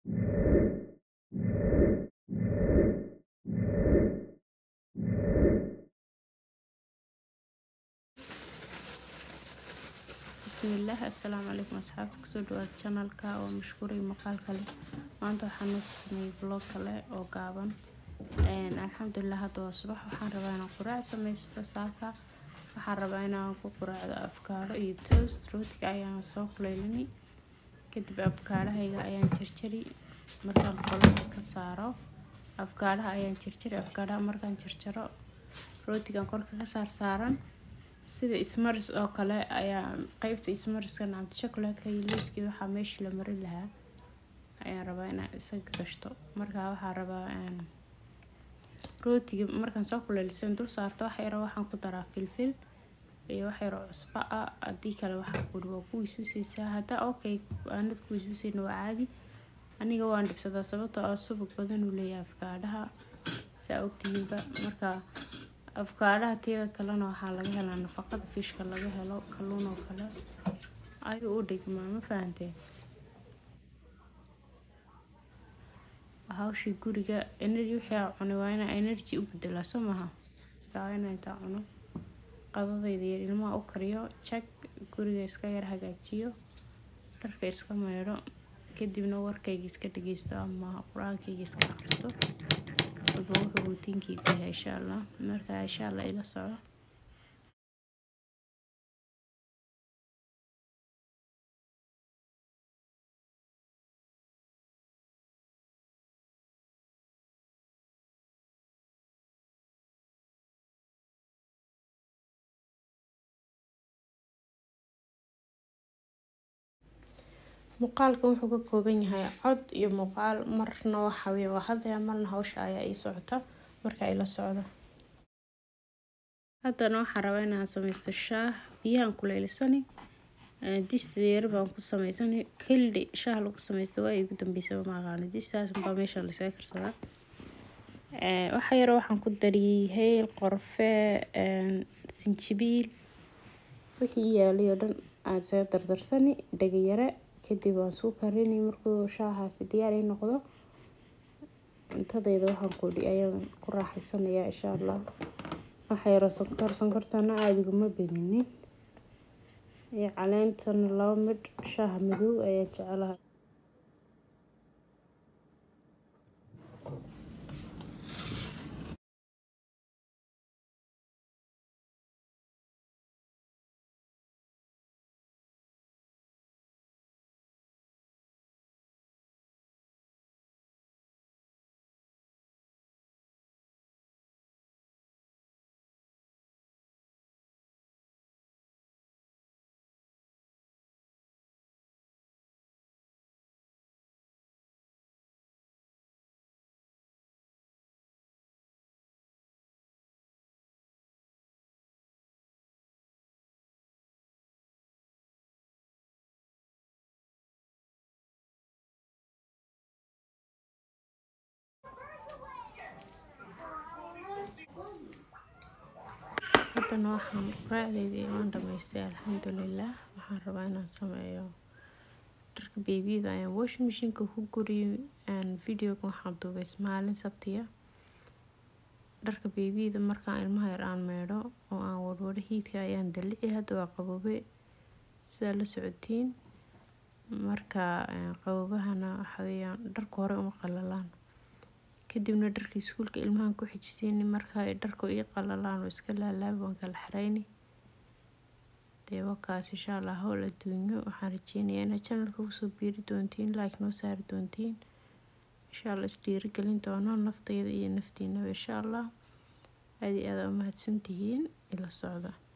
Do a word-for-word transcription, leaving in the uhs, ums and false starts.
بسم الله. السلام عليكم أصحابي، كسر دوات channel كا ومشكوري مقال كله. ما أنتوا حنصني vlog كله أو قابن. إن الحمد لله هذا الصباح وحربنا قراءة سميست ساكا وحربنا قراءة أفكار إيه توست روتي أيام سوق ليلني كتب أفكارها هي أيام ترتري مركان قلنا كسارة أفكارها أيام ترتري أفكارها مركان ترترا روتي كان كل كسار سارن sida ismaris oo kale ayaa qaybta ismariskan aan chocolate-ka iyo looska waxa meesha la marin lahaa ayaan rabaa inaan isaga gashto. Marka waxaan rabaa in rootiga markaan soo kuleysan dul saarto waxa yar waxaan ku daraa filfil iyo wax yar oo cusbo ah. Hadii kale waxaan ku dhuwa ku isuusaysaa hada okay aanad ku isuusin waa caadi. Aniga waan dhibsadaa sababtoo ah subag badan u leeyahay afkaadhaha saa ogtiinba. Marka afkaadhaha teeda kalena waxaa laga helaa nafaqada fishka laga helo kalluun oo kale ayuu u dhigmaa ma fahanteen. hawshii guriga energy wixii cunay waa inaan energy u beddelaa soo maha taa inaan taa cuno qadadayda yar ilmaha u kariyo check guriga iska yar hagaajiyo dharka iska meero kadibna warkayga iska dhageysto ama quraankayga iska akhristo wuxuu routinkii tahay insha Allah. Marka insha Allah ila soco. muuqaalka wuxuu ka kooban yahay cod iyo muuqaal marna waxa weeye waa hadda marna hawsha ayaa ii socota marka ay la socdo. Haddana waxaan rabaa inaan sameysto shaah biyahan kuleylisani disteer baan ku sameysani kildhi shaah lagu sameysto waa igu dambeysay ma aqaan distaas baa meesha la iska karsadaa. ee waxa yar waxaan ku dariyay heel qorfe sinjibiil wixii yaalay oo dhan aan soo dardarsani dhagayare kadib waan soo karinay markuu shaahaasi diyaar ay noqdo intadayda waxaan ku dhigay ayaan ku raaxaysanayaa insha Allah. waxa yar sonkor sonkortana aad iguma badinin ee caleentana laba mid shaah madow ayaan jecelahay. Haddana waxaan raacday waan dhamaystay alxamdulillah. waxaan rabaa inaan sameeyo dharka babyda ayaan washing machine ka ku guriyo aan video ku waxaan duubay maalin sabtiya dharka babyda markaan ilmaha yar aan meedho oo aan warwaro hiidka ayaan dalci hadda waa qaboobe sida la socotiin. marka qaboobahana waxa weeyaan dharka hore uma qalalaan kadibna dharka iskuulka ilmaha ku xijisiin marka ay dharku ii qalalaan oo iska laalaabaan kala xareeyni dee wakaas insha Allah hawla duunyo. waxaan rajeynayaa inaad channelka ku soo biiri doontiin like noo saari doontiin insha Allah isdhiiri gelin doono naftayda iyo naftiina insha Allah. aad iyo aad u mahadsantihiin ila socda.